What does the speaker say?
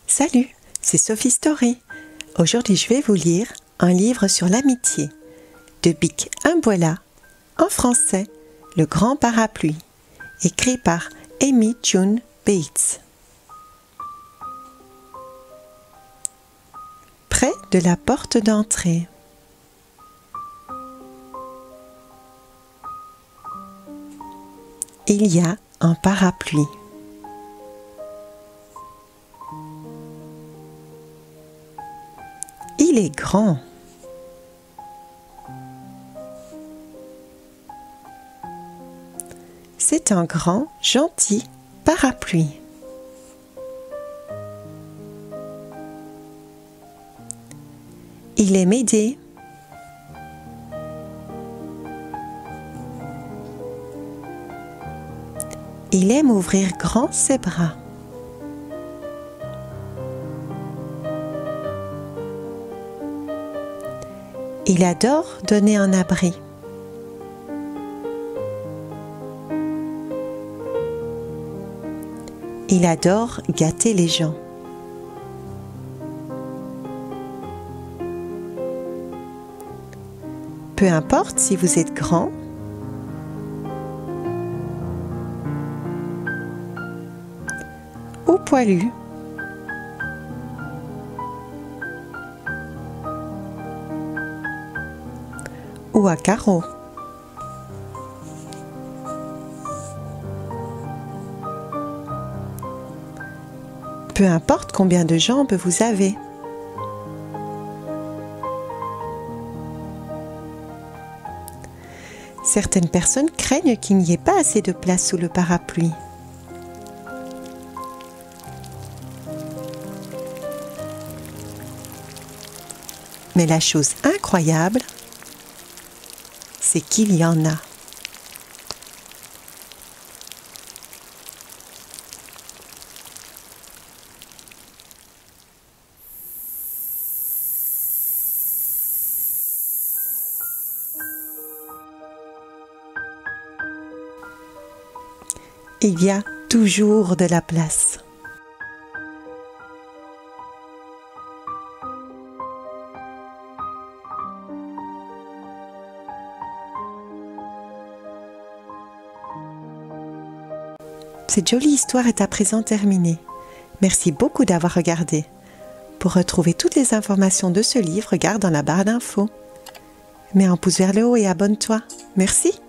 Salut, c'est Sophie Story. Aujourd'hui, je vais vous lire un livre sur l'amitié de Bic Imboila, en français, Le Grand Parapluie, écrit par Amy June Bates. Près de la porte d'entrée. Il y a un parapluie. Il est grand. C'est un grand, gentil parapluie. Il aime aider. Il aime ouvrir grand ses bras. Il adore donner un abri. Il adore gâter les gens. Peu importe si vous êtes grand ou poilu. Ou à carreaux. Peu importe combien de jambes vous avez. Certaines personnes craignent qu'il n'y ait pas assez de place sous le parapluie. Mais la chose incroyable, c'est qu'il y en a. Il y a toujours de la place. Cette jolie histoire est à présent terminée. Merci beaucoup d'avoir regardé. Pour retrouver toutes les informations de ce livre, regarde dans la barre d'infos. Mets un pouce vers le haut et abonne-toi. Merci.